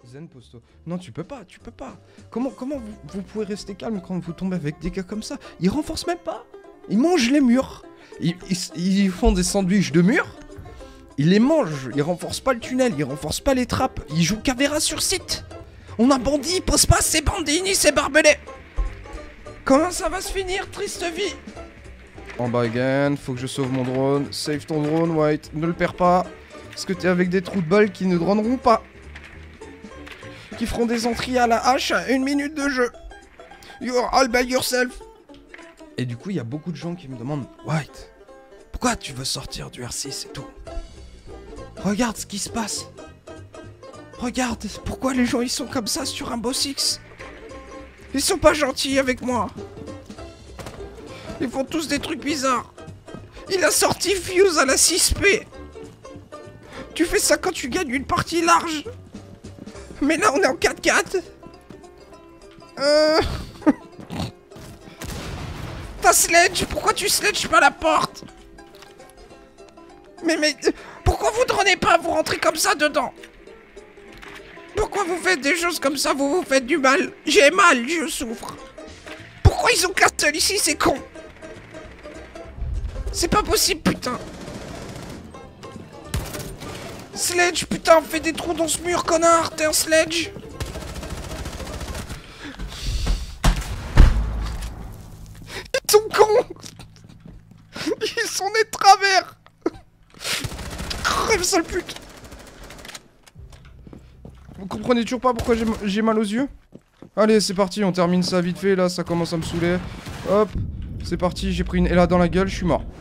Zen Posto. Non, tu peux pas, tu peux pas. Comment vous pouvez rester calme quand vous tombez avec des gars comme ça? Ils renforcent même pas. Ils mangent les murs. Ils font des sandwichs de murs. Ils les mangent. Ils renforcent pas le tunnel. Ils renforcent pas les trappes. Ils jouent Caveira sur site. On a bandit, il pose pas ses bandini, ses barbelés. Comment ça va se finir, triste vie? En bas again, faut que je sauve mon drone. Save ton drone, White. Ne le perds pas. Parce que t'es avec des trous de balles qui ne droneront pas. Qui feront des entrées à la hache à 1 minute de jeu. You're all by yourself. Et du coup, il y a beaucoup de gens qui me demandent, White, pourquoi tu veux sortir du R6 et tout? Regarde ce qui se passe. Regarde, pourquoi les gens ils sont comme ça sur Rainbow Six? Ils sont pas gentils avec moi. Ils font tous des trucs bizarres. Il a sorti Fuse à la 6P. Tu fais ça quand tu gagnes une partie large. Mais là on est en 4-4. T'as sledge, pourquoi tu sledges pas la porte? Mais pourquoi vous dronez pas, vous rentrez comme ça dedans? Pourquoi vous faites des choses comme ça, vous faites du mal? J'ai mal, je souffre. Pourquoi ils ont castle ici, c'est con? C'est pas possible, putain. Sledge, putain, fais des trous dans ce mur, connard, t'es un sledge. Ils sont cons. Ils sont nés de travers. Crève, sale pute. Vous comprenez toujours pas pourquoi j'ai mal aux yeux? Allez, c'est parti, on termine ça vite fait, là, ça commence à me saouler. Hop, c'est parti, j'ai pris une Ella dans la gueule, je suis mort.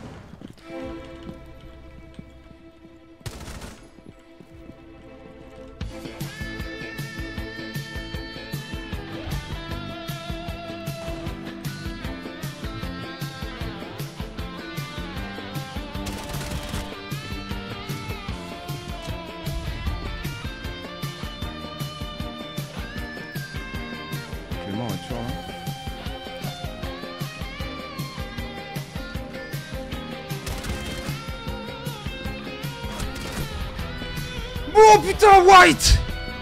Oh putain, White!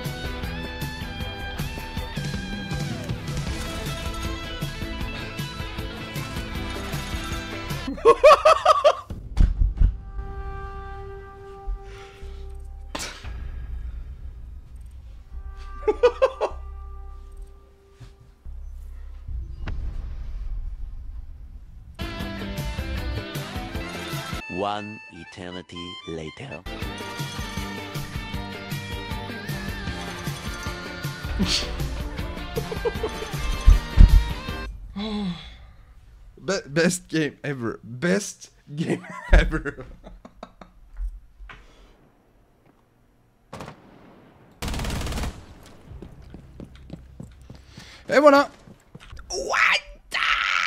One eternity later. Best game ever. Best game ever. Et voilà. What the...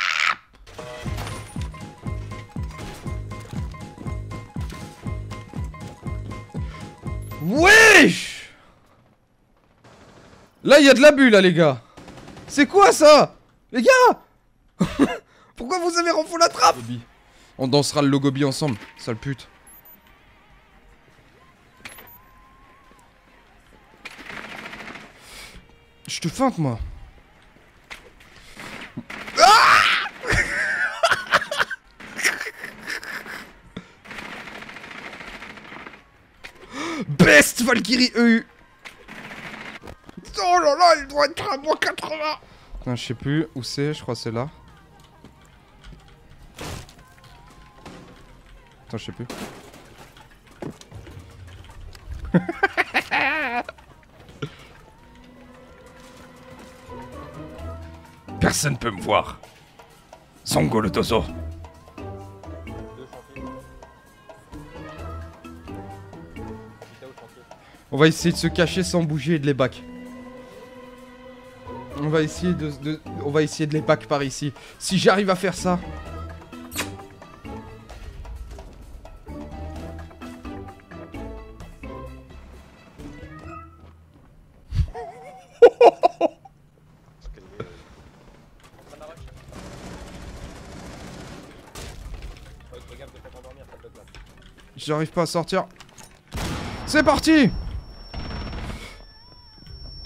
Wesh! Là, il y a de l'abus, là, les gars. C'est quoi, ça? Les gars. Pourquoi vous avez renfou la trappe? On dansera le logobi ensemble, sale pute. Je te feinte, moi. Ah. Best Valkyrie EU. Oh là là, il doit être à moins 80. Putain, je sais plus où c'est, je crois que c'est là. Attends, je sais plus. Personne peut me voir. Songo le dozo. On va essayer de se cacher sans bouger et de les back. On va essayer de les back par ici. Si j'arrive à faire ça. J'arrive pas à sortir. C'est parti.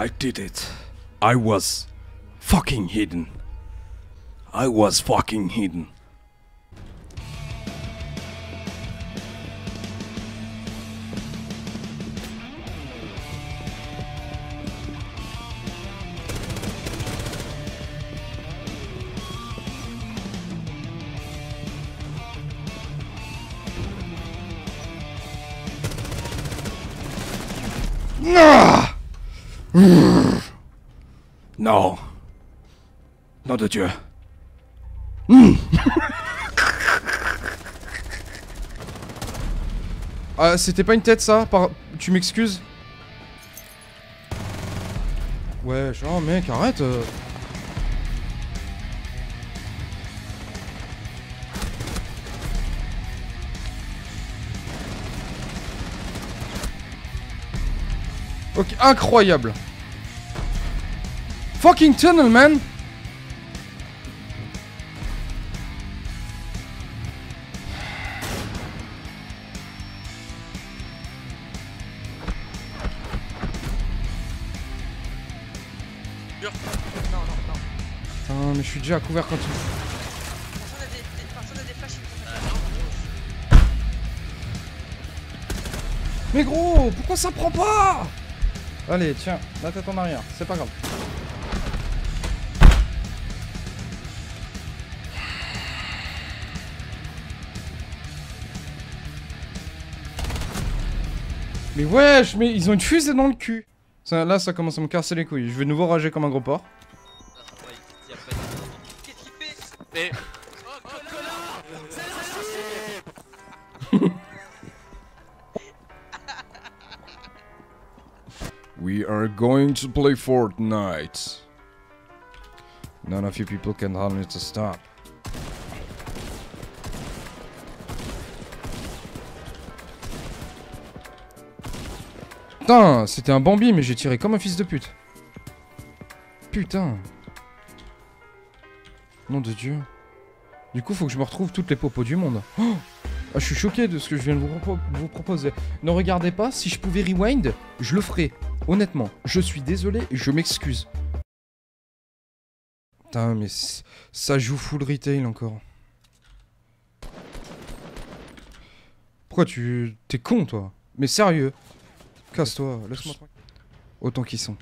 I did it. I was fucking hidden. I was fucking hidden. Ah! Non. Nom de Dieu. Ah, c'était pas une tête ça Tu m'excuses? Ouais, genre mec, arrête. Ok, incroyable. Fucking tunnel, man. Putain, mais je suis déjà à couvert quand tu... Personne a des flashs. Mais gros, pourquoi ça prend pas? Allez, tiens, la tête en arrière, c'est pas grave. Mais wesh, mais ils ont une fusée dans le cul. Ça, là, ça commence à me casser les couilles. Je vais de nouveau rager comme un gros porc. Qu'est-ce qu'il fait? Mais... Oh, connard! We are going to play Fortnite. None of you people can tell me to stop. Putain, c'était un Bambi, mais j'ai tiré comme un fils de pute. Putain. Nom de Dieu. Du coup, faut que je me retrouve toutes les popos du monde. Oh, ah, je suis choqué de ce que je viens de vous proposer. Ne regardez pas, si je pouvais rewind, je le ferais. Honnêtement, je suis désolé et je m'excuse. Putain, mais ça joue full retail encore. Pourquoi tu... T'es con, toi? Mais sérieux. Casse-toi, laisse-moi... Autant qu'ils sont.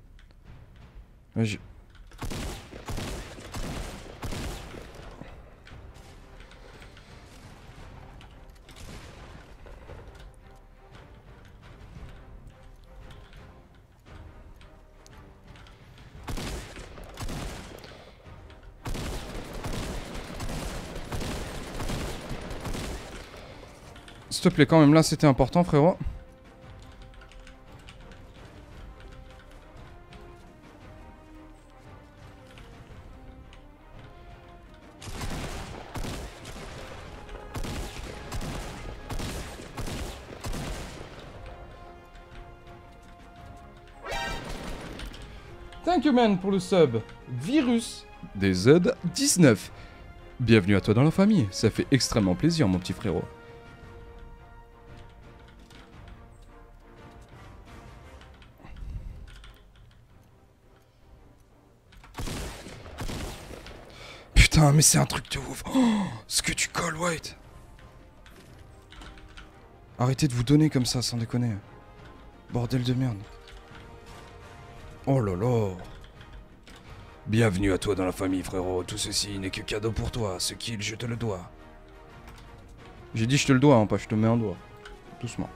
S'il te plaît, quand même, là, c'était important, frérot. Thank you, man, pour le sub. Virus des Z19. Bienvenue à toi dans la famille. Ça fait extrêmement plaisir, mon petit frérot. Putain, mais c'est un truc de ouf. Oh, ce que tu colles, White. Arrêtez de vous donner comme ça, sans déconner. Bordel de merde. Oh là là. Bienvenue à toi dans la famille, frérot. Tout ceci n'est que cadeau pour toi. Ce kill, je te le dois. J'ai dit je te le dois, hein, pas je te mets un doigt. Doucement.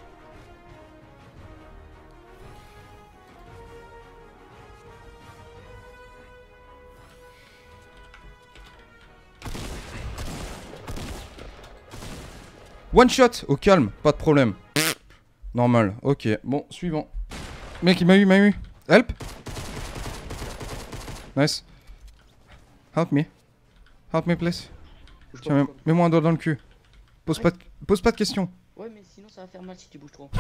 One shot, au calme, pas de problème. Normal, ok. Bon, suivant. Mec, il m'a eu. Help. Nice. Help me. Help me, please. Tiens, mets-moi un doigt dans le cul. Pose pas de questions. Ouais, mais sinon ça va faire mal si tu bouges trop.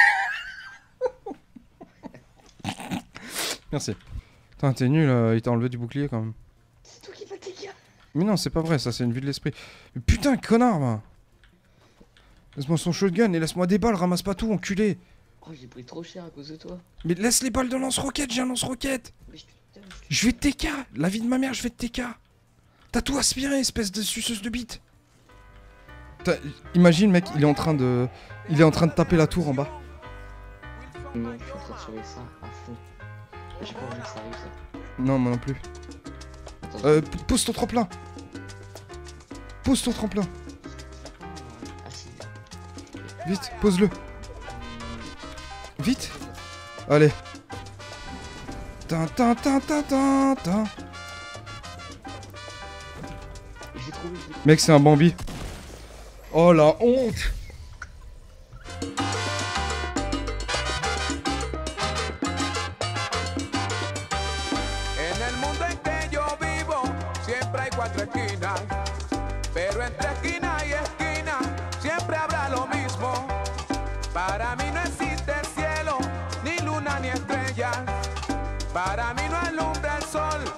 Merci. Putain, t'es nul, il t'a enlevé du bouclier quand même. C'est toi qui fatigue. Mais non, c'est pas vrai, ça c'est une vue de l'esprit. Putain, connard, va. Laisse-moi son shotgun et laisse-moi des balles, ramasse pas tout, enculé. Oh, j'ai pris trop cher à cause de toi. Mais laisse les balles de lance-roquette, j'ai un lance-roquette. Mais Je vais te TK. La vie de ma mère, je vais te TK. T'as tout aspiré, espèce de suceuse de bite. Imagine, mec, il est en train de taper la tour en bas. Non, je suis en train de surveiller ça à fond. J'ai pas envie que ça arrive ça. Non, moi non plus. Attends, Pose ton tremplin. Pose ton tremplin. ah si. Vite, pose-le. Vite. Allez. Tin, tin, tin, tin, tin, tin. J'ai trouvé. Mec, c'est un Bambi. Oh la honte. En el mundo en que yo vivo siempre hay cuatro esquinas, pero entre esquina y esquina siempre habrá lo mismo. Para mí no existe cielo, ni luna ni estrellas. Para mí no alumbra el sol,